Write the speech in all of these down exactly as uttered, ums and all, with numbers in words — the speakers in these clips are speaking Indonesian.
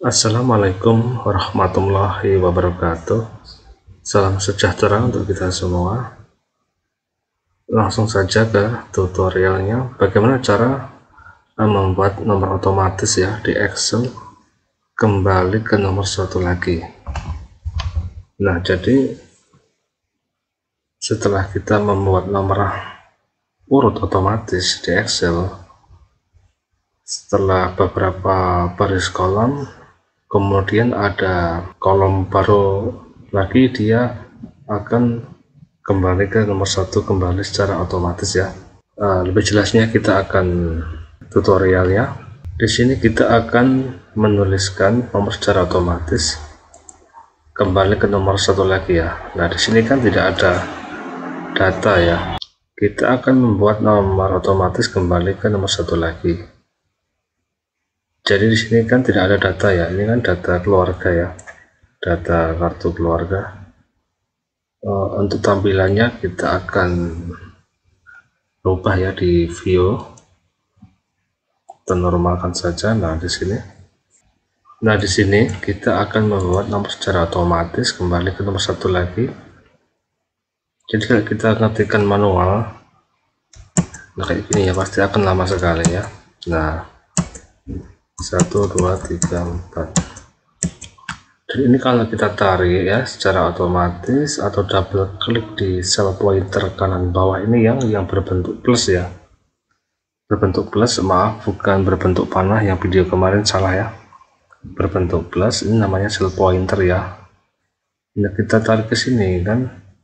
Assalamualaikum warahmatullahi wabarakatuh. Salam sejahtera untuk kita semua. Langsung saja ke tutorialnya, bagaimana cara membuat nomor otomatis ya di Excel kembali ke nomor satu lagi. Nah, jadi setelah kita membuat nomor urut otomatis di Excel, setelah beberapa baris kolom, kemudian ada kolom baru lagi, dia akan kembali ke nomor satu kembali secara otomatis ya. Uh, lebih jelasnya kita akan tutorialnya. Di sini kita akan menuliskan nomor secara otomatis kembali ke nomor satu lagi ya. Nah, di sini kan tidak ada data ya. Kita akan membuat nomor otomatis kembali ke nomor satu lagi. Jadi di sini kan tidak ada data ya, ini kan data keluarga ya, data kartu keluarga. Uh, untuk tampilannya kita akan rubah ya di view, kita normalkan saja. Nah di sini, nah di sini kita akan membuat nomor secara otomatis kembali ke nomor satu lagi. Jadi kalau kita ketikkan manual, nah kayak gini ya, pasti akan lama sekali ya. Nah, satu dua tiga empat, dan ini kalau kita tarik ya secara otomatis atau double klik di sel pointer kanan bawah ini yang yang berbentuk plus ya, berbentuk plus, maaf bukan berbentuk panah yang video kemarin, salah ya, berbentuk plus, ini namanya sel pointer ya. Nah kita tarik ke sini kan,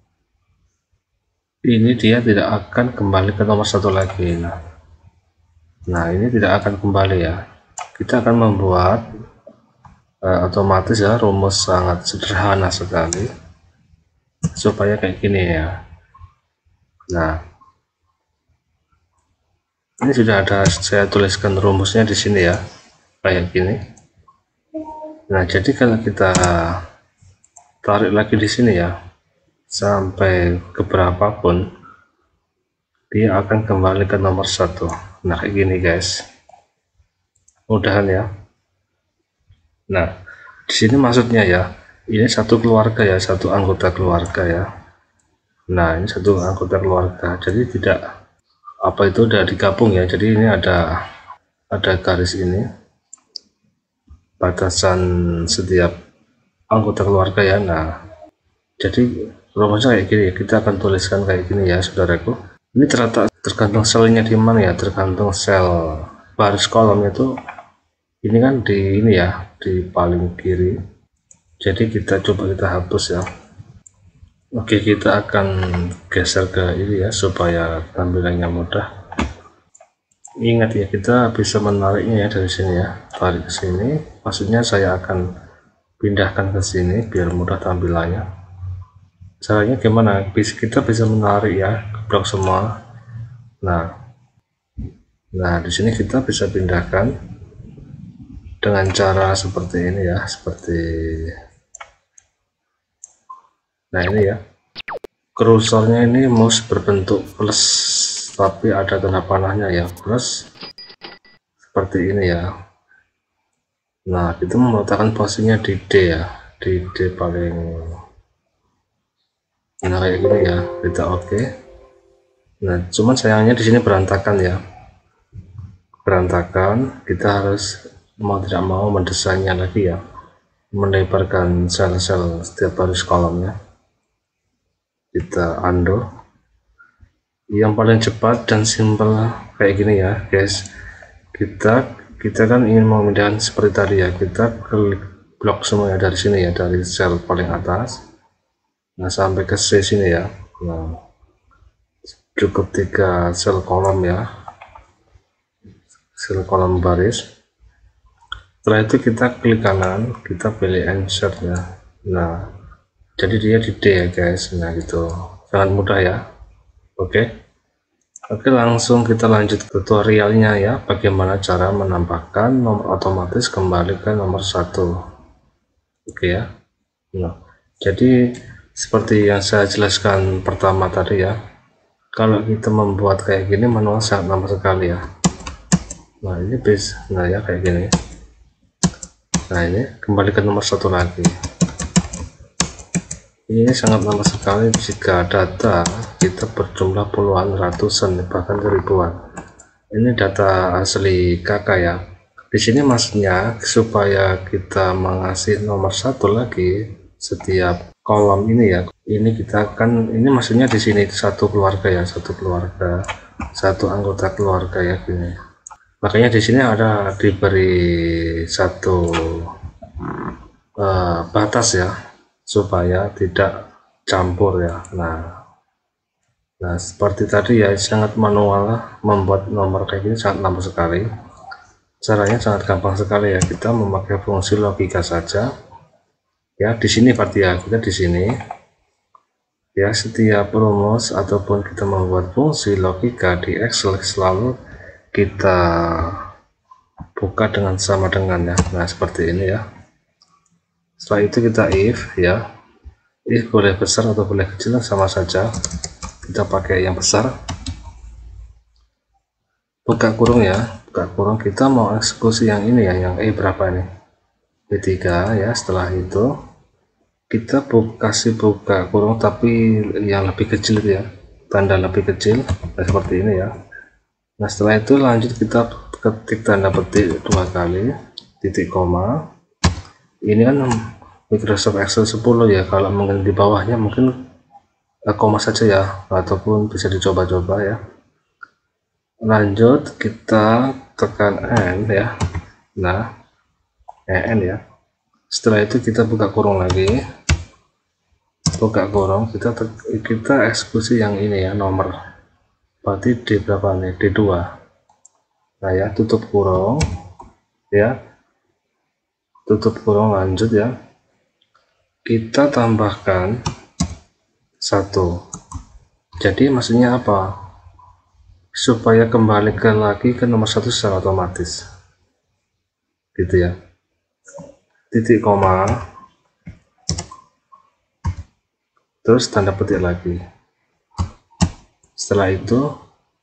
ini dia tidak akan kembali ke nomor satu lagi. Nah, nah ini tidak akan kembali ya. Kita akan membuat uh, otomatis ya, rumus sangat sederhana sekali supaya kayak gini ya. Nah, ini sudah ada, saya tuliskan rumusnya di sini ya, kayak gini. Nah, jadi kalau kita tarik lagi di sini ya, sampai ke berapapun dia akan kembali ke nomor satu. Nah, kayak gini guys. Mudahan ya. Nah, di sini maksudnya ya, ini satu keluarga ya, satu anggota keluarga ya. Nah, ini satu anggota keluarga, jadi tidak apa itu udah digabung ya. Jadi ini ada ada garis ini, batasan setiap anggota keluarga ya. Nah, jadi rumusnya kayak gini, kita akan tuliskan kayak gini ya saudaraku. Ini terletak tergantung selnya di mana ya, tergantung sel baris kolom itu. Ini kan di ini ya, di paling kiri. Jadi kita coba kita hapus ya. Oke, kita akan geser ke ini ya supaya tampilannya mudah. Ingat ya, kita bisa menariknya ya dari sini ya. Tarik ke sini, maksudnya saya akan pindahkan ke sini biar mudah tampilannya. Caranya gimana? Kita bisa menarik ya ke blok semua. Nah, nah di sini kita bisa pindahkan dengan cara seperti ini ya, seperti nah ini ya, kursornya ini mouse berbentuk plus tapi ada tanda panahnya ya, plus seperti ini ya. Nah, kita meletakkan posisinya di D ya, di D paling, nah kayak gini ya, kita oke. Okay. Nah, cuman sayangnya di sini berantakan ya, berantakan. Kita harus mau tidak mau mendesainnya lagi ya, melebarkan sel-sel setiap baris kolomnya. Kita undo. Yang paling cepat dan simple kayak gini ya guys, kita kita kan ingin memindahkan seperti tadi ya, kita klik blok semua ya dari sini ya, dari sel paling atas, nah sampai ke C sini ya. Nah, cukup tiga sel kolom ya, sel kolom baris. Setelah itu kita klik kanan, kita pilih insert ya. Nah, jadi dia di D ya guys. Nah gitu, sangat mudah ya. Oke, oke langsung kita lanjut tutorialnya ya, bagaimana cara menambahkan nomor otomatis kembali ke nomor satu. Oke ya. Nah, jadi seperti yang saya jelaskan pertama tadi ya, kalau kita membuat kayak gini manual sangat lama sekali ya. Nah ini bisa, nah ya kayak gini. Nah, ini kembali ke nomor satu lagi. Ini sangat lama sekali jika data kita berjumlah puluhan, ratusan, bahkan ribuan. Ini data asli kakak ya. Di sini maksudnya supaya kita mengasih nomor satu lagi setiap kolom ini ya. Ini kita akan, ini maksudnya di sini satu keluarga ya, satu keluarga, satu anggota keluarga ya gini. Makanya di sini ada diberi satu uh, batas ya, supaya tidak campur ya. Nah, nah seperti tadi ya, sangat manual membuat nomor kayak gini, sangat lama sekali. Caranya sangat gampang sekali ya, kita memakai fungsi logika saja ya. Di sini berarti ya, kita di sini ya, setiap rumus ataupun kita membuat fungsi logika di Excel selalu kita buka dengan sama dengan ya. Nah, seperti ini ya. Setelah itu kita if ya, if boleh besar atau boleh kecil, sama saja, kita pakai yang besar. Buka kurung ya, buka kurung, kita mau eksekusi yang ini ya, yang E berapa ini, B tiga ya. Setelah itu kita buka, kasih buka kurung tapi yang lebih kecil ya, tanda lebih kecil. Nah, seperti ini ya. Nah, setelah itu lanjut kita ketik tanda petik dua kali, titik koma. Ini kan Microsoft Excel sepuluh ya, kalau mungkin di bawahnya mungkin eh, koma saja ya, ataupun bisa dicoba-coba ya. Lanjut kita tekan N ya. Nah, N ya. Setelah itu kita buka kurung lagi, buka kurung, kita kita eksekusi yang ini ya, nomor berarti D berapa nih, D dua. Nah ya, tutup kurung ya, tutup kurung. Lanjut ya, kita tambahkan satu. Jadi maksudnya apa? Supaya kembali ke lagi ke nomor satu secara otomatis gitu ya. Titik koma, terus tanda petik lagi. Setelah itu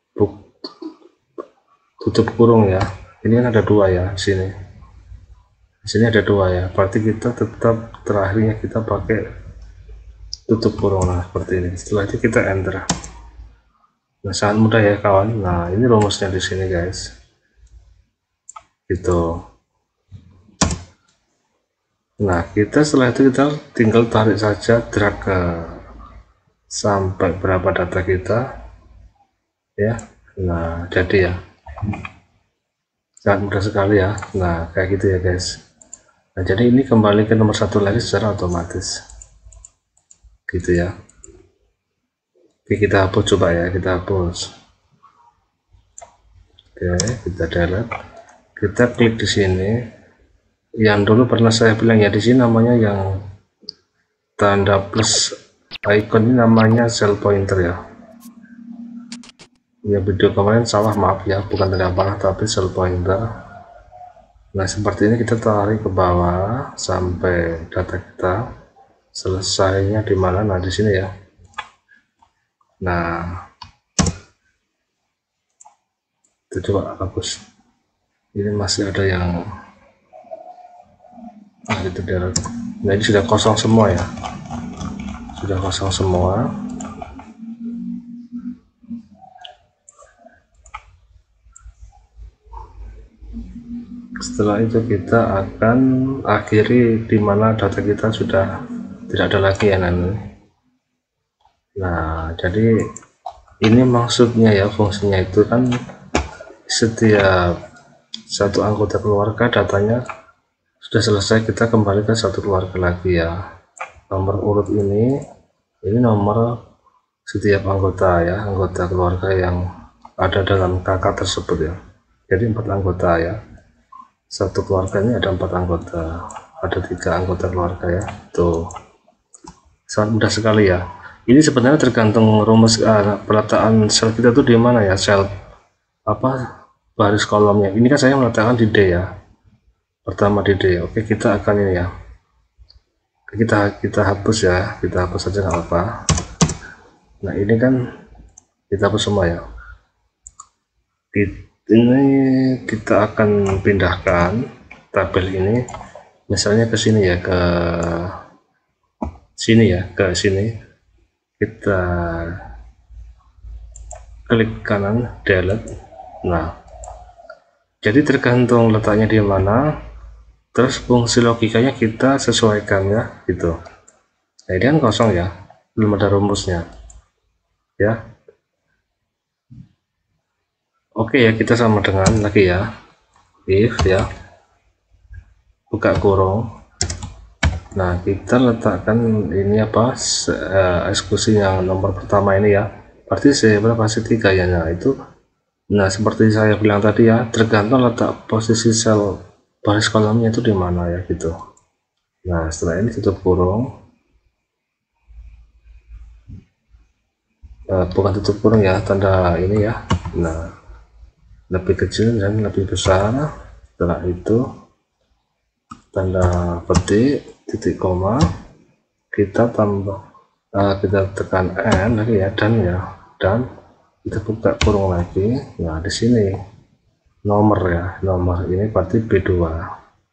tutup kurung ya. Ini kan ada dua ya di sini. Di sini ada dua ya. Berarti kita tetap terakhirnya kita pakai tutup kurung, nah seperti ini. Setelah itu kita enter. Nah, sangat mudah ya kawan. Nah, ini rumusnya di sini guys. Gitu. Nah, kita setelah itu kita tinggal tarik saja, drag ke sampai berapa data kita ya. Nah, jadi ya, sangat mudah sekali ya. Nah, kayak gitu ya guys. Nah, jadi ini kembali ke nomor satu lagi secara otomatis gitu ya. Oke, kita hapus, coba ya, kita hapus. Oke, kita delete, kita klik di sini yang dulu pernah saya bilang ya, di sini namanya yang tanda plus icon ini namanya cell pointer ya. Ya, video kemarin salah, maaf ya, bukan tanda panah tapi cell pointer. Nah, seperti ini kita tarik ke bawah sampai data kita selesainya di mana. Nah, di sini ya. Nah, itu coba hapus. Ini masih ada yang, nah itu dia. Nah, ini sudah kosong semua ya, sudah kosong semua. Setelah itu kita akan akhiri di mana data kita sudah tidak ada lagi ya nanti. Nah, jadi ini maksudnya ya, fungsinya itu kan setiap satu anggota keluarga datanya sudah selesai, kita kembali ke satu keluarga lagi ya. Nomor urut ini ini nomor setiap anggota ya, anggota keluarga yang ada dalam kakak tersebut ya. Jadi empat anggota ya, satu keluarga ini ada empat anggota, ada tiga anggota keluarga ya. Tuh, sangat mudah sekali ya. Ini sebenarnya tergantung rumus uh, peletakkan sel kita tuh di mana ya, sel apa baris kolomnya. Ini kan saya meletakkan di D ya, pertama di D. Oke, kita akan ini ya, kita kita hapus ya, kita hapus saja nggak apa. Nah, ini kan kita hapus semua ya. Ini kita akan pindahkan tabel ini misalnya ke sini ya, ke sini ya, ke sini kita klik kanan delete. Nah, jadi tergantung letaknya di mana, terus fungsi logikanya kita sesuaikan ya gitu. Nah, ini kan kosong ya, belum ada rumusnya ya. Oke ya, kita sama dengan lagi ya, if ya, buka kurung. Nah, kita letakkan ini apa, eksekusi yang nomor pertama ini ya, berarti C berapa, C tiga ya. Nah itu, nah seperti saya bilang tadi ya, tergantung letak posisi sel baris kolomnya itu di mana ya gitu. Nah setelah ini tutup kurung, uh, bukan tutup kurung ya, tanda ini ya. Nah lebih kecil dan lebih besar. Setelah itu tanda petik, titik koma, kita tambah, uh, kita tekan N lagi ya, dan ya, dan kita buka kurung lagi. Nah di sini nomor ya, nomor ini berarti B dua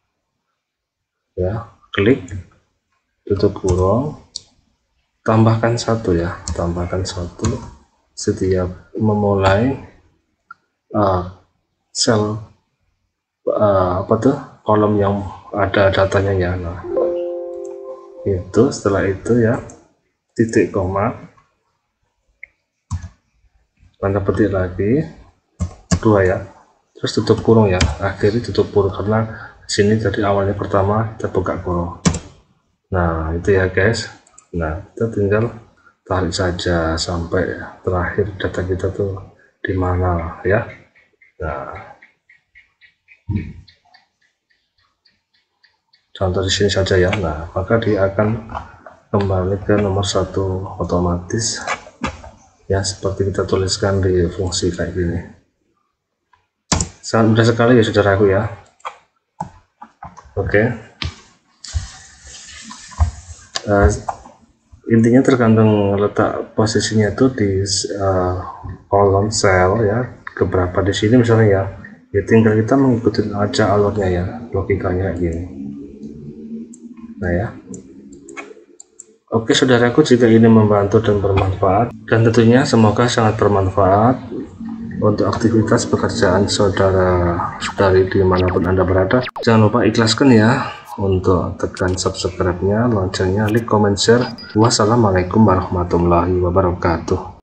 ya, klik, tutup kurung, tambahkan satu ya, tambahkan satu setiap memulai uh, sel uh, apa tuh, kolom yang ada datanya ya. Nah itu setelah itu ya, titik koma, tanda petik lagi dua ya, terus tutup kurung ya, akhirnya tutup kurung karena sini tadi awalnya pertama kita buka kurung. Nah itu ya guys. Nah kita tinggal tarik saja sampai terakhir data kita tuh di mana ya. Nah contoh di sini saja ya. Nah maka dia akan kembali ke nomor satu otomatis ya, seperti kita tuliskan di fungsi kayak gini. Sangat mudah sekali ya saudaraku ya. Oke, uh, intinya tergantung letak posisinya itu di uh, kolom sel ya, keberapa di sini misalnya ya, ya tinggal kita mengikuti aja alurnya ya, logikanya kayak gini. Nah ya, oke saudaraku, jika ini membantu dan bermanfaat, dan tentunya semoga sangat bermanfaat untuk aktivitas pekerjaan saudara-saudari dimanapun Anda berada. Jangan lupa ikhlaskan ya untuk tekan subscribe-nya, loncengnya, like, comment, share. Wassalamualaikum warahmatullahi wabarakatuh.